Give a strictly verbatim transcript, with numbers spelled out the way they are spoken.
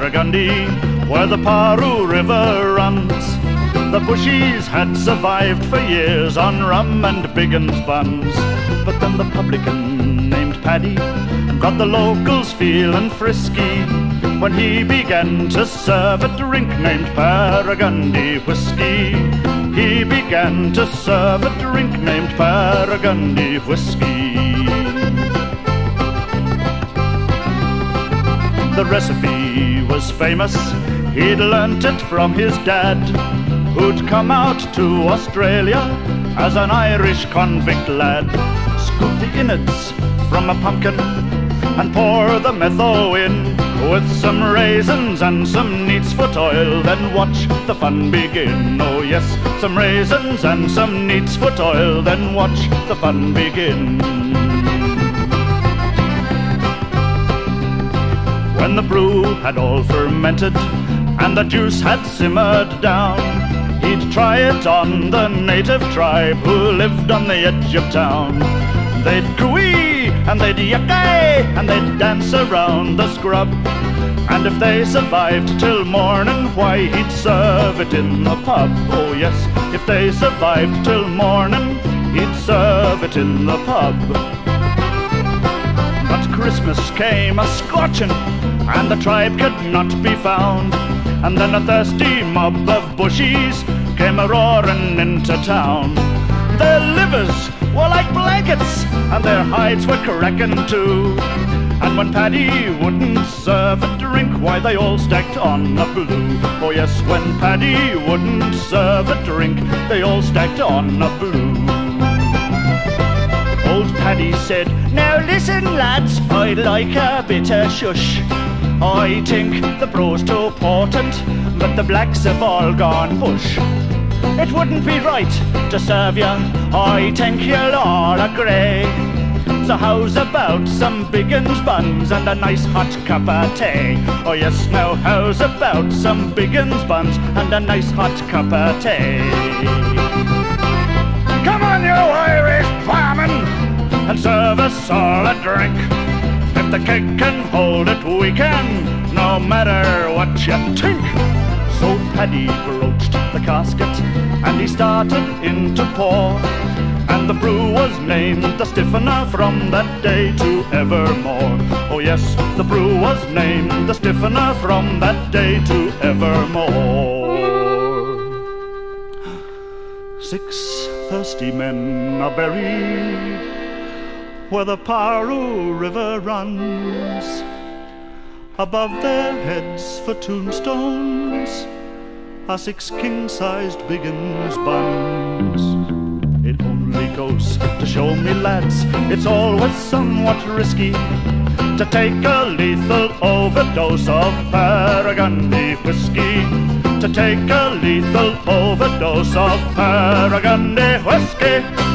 Parragundy, where the Paroo River runs. The bushies had survived for years on rum and Biggins buns. But then the publican named Paddy got the locals feeling frisky when he began to serve a drink named Parragundy whiskey. He began to serve a drink named Parragundy whiskey. The recipe was famous, he'd learnt it from his dad, who'd come out to Australia as an Irish convict lad. Scoop the innards from a pumpkin and pour the metho in, with some raisins and some neatsfoot oil, then watch the fun begin. Oh yes, some raisins and some neatsfoot oil, then watch the fun begin. When the brew had all fermented and the juice had simmered down, he'd try it on the native tribe who lived on the edge of town. They'd coo-ee and they'd yuck-ay and they'd dance around the scrub, and if they survived till morning, why, he'd serve it in the pub. Oh yes, if they survived till morning, he'd serve it in the pub. But Christmas came a-scorching and the tribe could not be found, and then a thirsty mob of bushies came a-roaring into town. Their livers were like blankets and their hides were cracking too, and when Paddy wouldn't serve a drink, why, they all stacked on a blue. Oh yes, when Paddy wouldn't serve a drink, they all stacked on a blue. Old Paddy said, "Now listen lads, I'd like a bit of shush. I think the brew's too potent, but the blacks have all gone bush. It wouldn't be right to serve you, I think you'll all agree. So how's about some Biggins buns and a nice hot cup of tea? Oh yes, now how's about some Biggins buns and a nice hot cup of tea? Come on, you Irish barman, and serve us all a drink. If the keg can hold it, we can, no matter what you think." So Paddy broached the casket and he started in to pour, and the brew was named the Stiffener from that day to evermore. Oh yes, the brew was named the Stiffener from that day to evermore. Six thirsty men are buried where the Paroo River runs. Above their heads for tombstones are six king-sized Biggins buns. It only goes to show me, lads, it's always somewhat risky to take a lethal overdose of Parragundy whiskey. To take a lethal overdose of Parragundy whiskey.